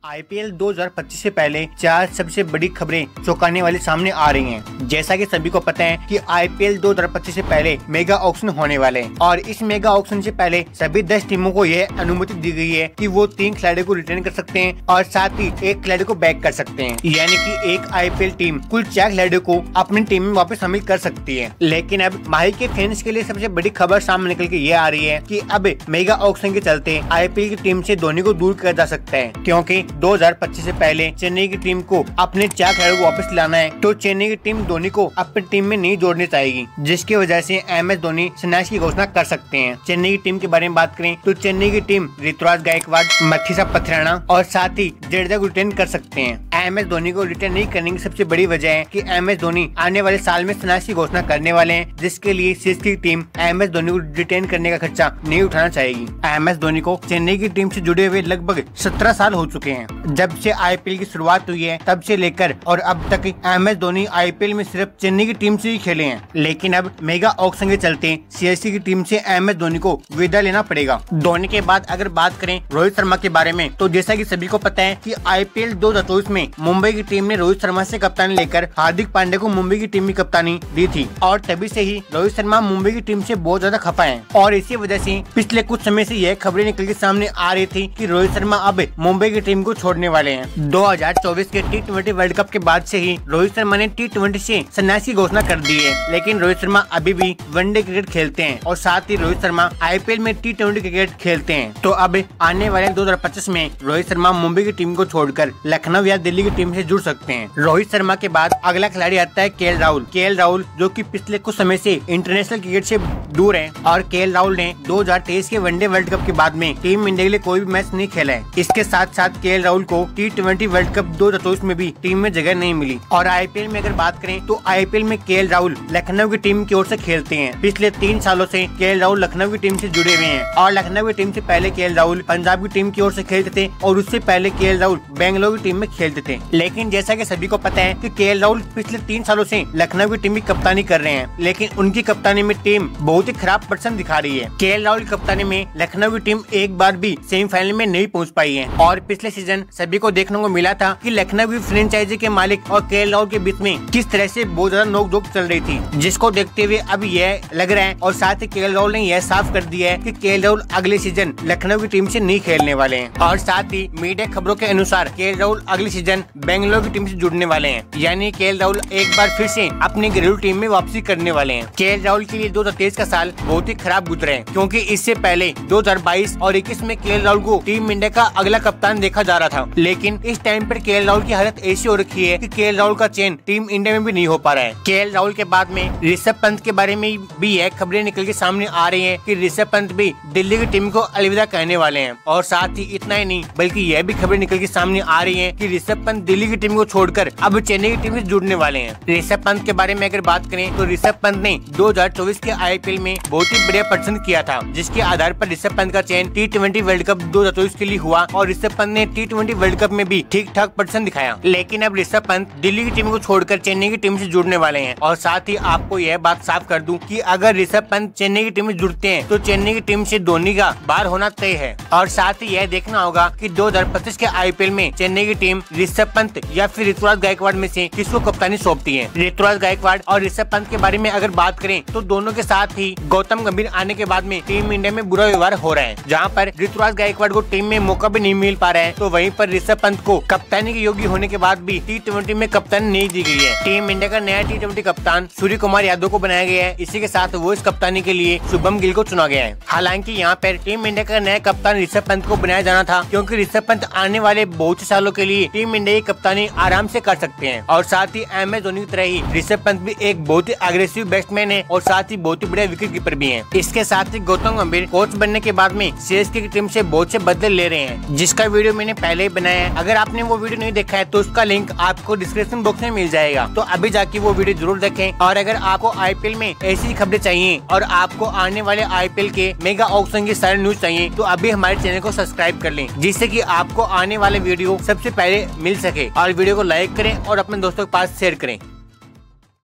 IPL 2025 से पहले 4 सबसे बड़ी खबरें चौंकाने वाली सामने आ रही हैं। जैसा कि सभी को पता है कि आईपीएल 2025 से पहले मेगा ऑक्शन होने वाले हैं और इस मेगा ऑक्शन से पहले सभी 10 टीमों को यह अनुमति दी गई है कि वो 3 खिलाड़ियों को रिटर्न कर सकते हैं और साथ ही 1 खिलाड़ी को बैक कर सकते हैं, यानी कि एक आईपीएल टीम कुल 4 खिलाड़ियों को अपनी टीम में वापस शामिल कर सकती है। लेकिन अब माही के फैंस के लिए सबसे बड़ी खबर सामने निकल के ये आ रही है कि अब मेगा ऑक्शन के चलते आईपीएल की टीम से धोनी को दूर किया जा सकता है, क्योंकि 2025 से पहले चेन्नई की टीम को अपने 4 खिलाड़ियों को वापस लाना है तो चेन्नई की टीम धोनी को अपनी टीम में नहीं जोड़नी चाहेगी, जिसकी वजह से MS धोनी संन्यास की घोषणा कर सकते हैं। चेन्नई की टीम के बारे में बात करें तो चेन्नई की टीम ऋतुराज गायकवाड़, मथीसा पथराना और साथ ही जडेजा को रिटर्न कर सकते हैं। MS धोनी को रिटर्न नहीं करने की सबसे बड़ी वजह है कि MS धोनी आने वाले साल में संन्यास की घोषणा करने वाले हैं, जिसके लिए CSK की टीम MS धोनी को रिटर्न करने का खर्चा नहीं उठाना चाहेगी। MS धोनी को चेन्नई की टीम से जुड़े हुए लगभग 17 साल हो चुके हैं। जब से आईपीएल की शुरुआत हुई है तब से लेकर और अब तक MS धोनी आईपीएल में सिर्फ चेन्नई की टीम से ही खेले हैं, लेकिन अब मेगा ऑक्शन के चलते CSK की टीम से MS धोनी को विदा लेना पड़ेगा। धोनी के बाद अगर बात करें रोहित शर्मा के बारे में तो जैसा कि सभी को पता है कि आईपीएल 2024 में मुंबई की टीम ने रोहित शर्मा से कप्तानी लेकर हार्दिक पांड्या को मुंबई की टीम में कप्तानी दी थी और तभी से ही रोहित शर्मा मुंबई की टीम से बहुत ज्यादा खफा है और इसी वजह से पिछले कुछ समय से यह खबरें निकल के सामने आ रही थी कि रोहित शर्मा अब मुंबई की टीम को छोड़ने वाले हैं। 2024 के T20 वर्ल्ड कप के बाद से ही रोहित शर्मा ने T20 से संन्यास की घोषणा कर दी है, लेकिन रोहित शर्मा अभी भी वनडे क्रिकेट खेलते हैं और साथ ही रोहित शर्मा आईपीएल में T20 क्रिकेट खेलते हैं। तो अब आने वाले 2025 में रोहित शर्मा मुंबई की टीम को छोड़कर लखनऊ या दिल्ली की टीम से जुड़ सकते हैं। रोहित शर्मा के बाद अगला खिलाड़ी आता है KL राहुल, जो कि पिछले कुछ समय से इंटरनेशनल क्रिकेट से दूर है और KL राहुल ने 2023 के वनडे वर्ल्ड कप के बाद में टीम इंडिया के लिए कोई भी मैच नहीं खेला है। इसके साथ साथ KL राहुल को T20 वर्ल्ड कप 2024 में भी टीम में जगह नहीं मिली और आईपीएल में अगर बात करें तो आईपीएल में KL राहुल लखनऊ की टीम की ओर से खेलते हैं। पिछले 3 सालों से KL राहुल लखनऊ की टीम से जुड़े हुए हैं और लखनऊ की टीम से पहले KL राहुल पंजाब की टीम की ओर से खेलते थे और उससे पहले KL राहुल बेंगलोर की टीम में खेलते थे। लेकिन जैसा कि सभी को पता है कि KL राहुल पिछले 3 सालों से लखनऊ की टीम की कप्तानी कर रहे हैं, लेकिन उनकी कप्तानी में टीम बहुत ही खराब प्रदर्शन दिखा रही है। KL राहुल की कप्तानी में लखनऊ की टीम एक बार भी सेमीफाइनल में नहीं पहुंच पाई है और पिछले सीजन सभी को देखने को मिला था कि लखनऊ की फ्रेंचाइजी के मालिक और KL राहुल के बीच में किस तरह से बहुत ज्यादा नोकझोंक चल रही थी, जिसको देखते हुए अब यह लग रहा है और साथ ही KL राहुल ने यह साफ कर दिया है कि KL राहुल अगले सीजन लखनऊ की टीम से नहीं खेलने वाले हैं और साथ ही मीडिया खबरों के अनुसार KL राहुल अगले सीजन बेंगलोर की टीम से जुड़ने वाले हैं, यानी KL राहुल एक बार फिर से अपनी घरेलू टीम में वापसी करने वाले हैं। KL राहुल के लिए 2023 का साल बहुत ही खराब गुजरा है, क्योंकि इससे पहले 2022 और 21 में KL राहुल को टीम इंडिया का अगला कप्तान देखा जा रहा था, लेकिन इस टाइम पर KL राहुल की हालत ऐसी हो रखी है कि KL राहुल का चयन टीम इंडिया में भी नहीं हो पा रहा है। KL राहुल के बाद में ऋषभ पंत के बारे में भी यह खबरें निकल के सामने आ रही है कि ऋषभ पंत भी दिल्ली की टीम को अलविदा कहने वाले हैं और साथ ही इतना ही नहीं बल्कि यह भी खबरें निकल के सामने आ रही है कि ऋषभ पंत दिल्ली की टीम को छोड़कर अब चेन्नई की टीम से जुड़ने वाले हैं। ऋषभ पंत के बारे में अगर बात करें तो ऋषभ पंत ने 2024 के आईपीएल में बहुत ही बढ़िया प्रदर्शन किया था, जिसके आधार पर ऋषभ पंत का चयन T20 वर्ल्ड कप 2024 के लिए हुआ और ऋषभ पंत ने T20 वर्ल्ड कप में भी ठीक ठाक प्रदर्शन दिखाया। लेकिन अब ऋषभ पंत दिल्ली की टीम को छोड़कर चेन्नई की टीम से जुड़ने वाले हैं और साथ ही आपको यह बात साफ कर दूं कि अगर ऋषभ पंत चेन्नई की टीम में जुड़ते हैं तो चेन्नई की टीम से धोनी का बाहर होना तय है और साथ ही यह देखना होगा कि 2025 के आईपीएल में चेन्नई की टीम ऋषभ पंत या फिर ऋतुराज गायकवाड़ में से किसको कप्तानी सौंपती है। ऋतुराज गायकवाड़ और ऋषभ पंत के बारे में अगर बात करें तो दोनों के साथ ही गौतम गंभीर आने के बाद में टीम इंडिया में बुरा व्यवहार हो रहा है, जहां पर ऋतुराज गायकवाड़ को टीम में मौका भी नहीं मिल पा रहा है, तो वहीं पर ऋषभ पंत को कप्तानी के योग्य होने के बाद भी T20 में कप्तानी नहीं दी गई है। टीम इंडिया का नया T20 कप्तान सूर्य कुमार यादव को बनाया गया है, इसी के साथ वो इस कप्तानी के लिए शुभम गिल को चुना गया है। हालांकि यहाँ पर टीम इंडिया का नया कप्तान ऋषभ पंत को बनाया जाना था, क्योंकि ऋषभ पंत आने वाले बहुत से सालों के लिए टीम इंडिया की कप्तानी आराम से कर सकते हैं और साथ ही MS धोनी की तरह ही ऋषभ पंत भी एक बहुत ही अग्रेसिव बैट्समैन है और साथ ही बहुत ही बढ़िया विकेट कीपर भी है। इसके साथ ही गौतम गंभीर कोच बनने के बाद में CSK की टीम से बहुत से बदले ले रहे हैं, जिसका वीडियो मैंने पहले ही बनाया है। अगर आपने वो वीडियो नहीं देखा है तो उसका लिंक आपको डिस्क्रिप्शन बॉक्स में मिल जाएगा, तो अभी जाके वो वीडियो जरूर देखें। और अगर आपको आईपीएल में ऐसी खबरें चाहिए और आपको आने वाले आईपीएल के मेगा ऑक्शन की सारी न्यूज चाहिए तो अभी हमारे चैनल को सब्सक्राइब कर लें, जिससे कि आपको आने वाले वीडियो सबसे पहले मिल सके। और वीडियो को लाइक करें और अपने दोस्तों के पास शेयर करें।